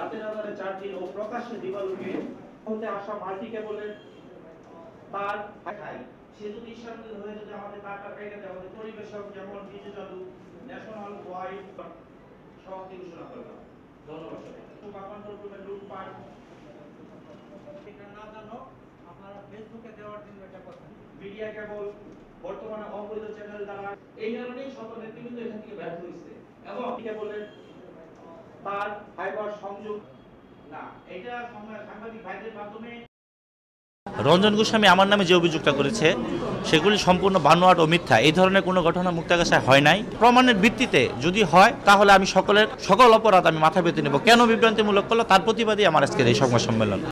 রাতের আধারে চার্জিং ও প্রকাশ্যে দিবালোকে হতে আসা মাল্টি কেবলের তার সে যদি ইচ্ছাকৃত হয়ে যদি আমাদের তারটা কেটে দেয় আমাদের পরিবেশক যেমন ডিজে জাদু ন্যাশনাল ওয়াইড সমাপ্তি ঘোষণা করলাম। ধন্যবাদ সবাই। লুটপাট এটা না জানো আপনারা ফেসবুকে দেওয়ার জন্য এটা কথা মিডিয়া কেবল বর্তমানে অবৈধ চ্যানেল দ্বারা এই কারণেই শত নেতৃবৃন্দ এখান থেকে ব্যর্থ হয়েছে এবং কেবলের তার ফাইবার সংযোগ না এটা সাংবাদিক ভাইদের মাধ্যমে রঞ্জন গোস্বামী আমার নামে যে অভিযোগটা করেছে সেগুলি সম্পূর্ণ বানোয়াট ও মিথ্যা। এই ধরনের কোনো ঘটনা মুক্তাগাছায় হয় নাই। প্রমাণের ভিত্তিতে যদি হয় তাহলে আমি সকল অপরাধ আমি মাথা পেতে নেব। কেন বিভ্রান্তিমূলক করলো তার প্রতিবাদী আমার আজকের এই সংবাদ সম্মেলন।